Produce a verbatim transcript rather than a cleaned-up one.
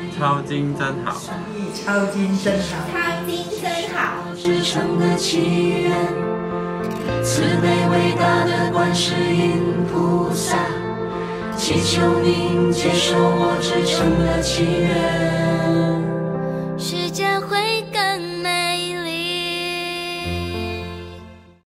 抄经真好， 抄经真好， 抄经真好。 至诚的祈愿，慈悲伟大的观世音菩萨，祈求您接受我至诚的祈愿。